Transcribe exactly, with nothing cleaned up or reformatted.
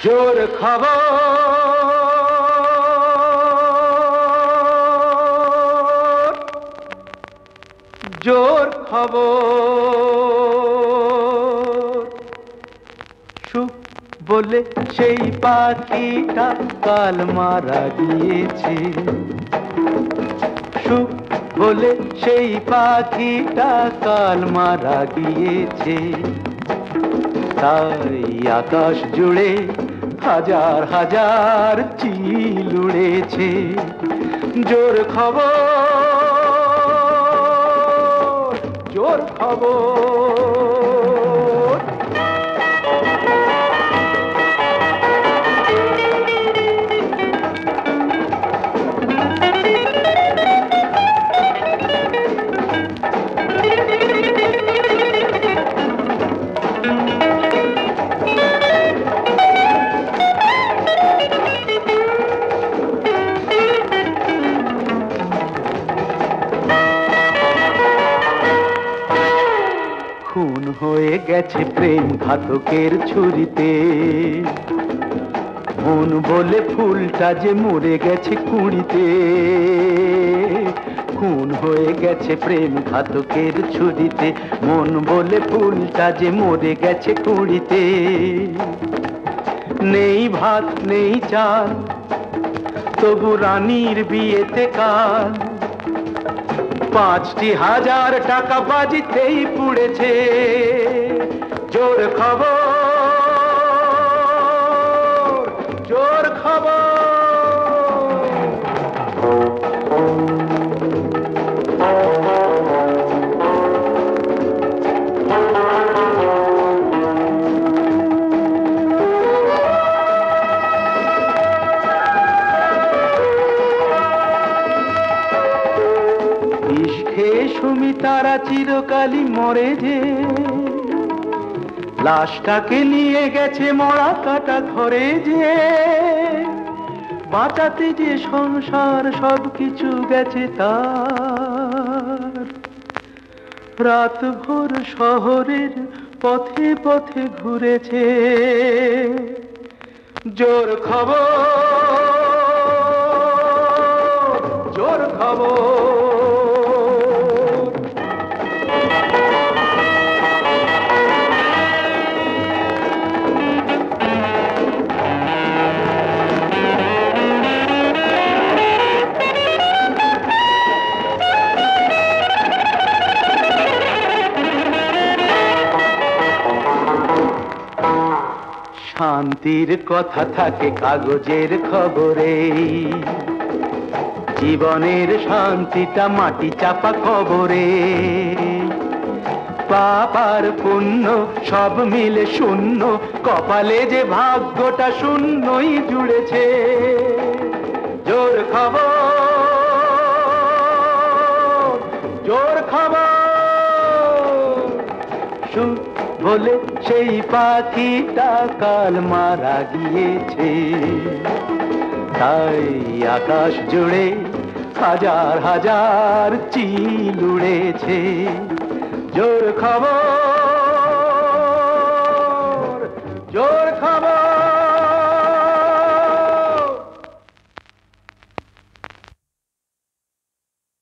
জোর খবর, জোর খবর। সুখ বলে সেই পাখিটা কাল মারা গিয়েছে, সুখ বলে সেই পাখিটা কাল মারা গিয়েছে। তাই আকাশ জুড়ে হাজার হাজার চিল উড়েছে। জোর খবর, জোর খবর। খুন হয়ে গেছে প্রেম ঘাতকের ছুরিতে, মন বলে ফুলটা যে মরে গেছে কুড়িতে। খুন হয়ে গেছে প্রেম ঘাতকের ছুরিতে, মন বলে ফুলটা যে মরে গেছে কুড়িতে। নেই ভাত নেই চাল, তবু রানীর বিয়েতে কাল পাঁচটি হাজার টাকা বাজিতেই পুড়েছে। জোর খবর, জোর খবর। সুমিতারা চিরকালই মরে যে, লাশটাকে নিয়ে গেছে মরা কাটা ঘরে যে। বাঁচাতে যে সংসার সবকিছু গেছে তার, রাত ভোর শহরের পথে পথে ঘুরেছে। জোর খবর, জোর খবর। শান্তির কথা থাকে কাগজের খবরে, জীবনের শান্তিটা মাটি চাপা খবরে। পাপ আর পুণ্য সব মিলে শূন্য, কপালে যে ভাগ্যটা শূন্যই জুড়েছে। জোর খবর, জোর খবর। সুখ বলে সেই পাখিটা কাল মারা গিয়েছে। তাই আকাশ জুড়ে হাজার হাজার চিল উড়েছে। জোর খবর।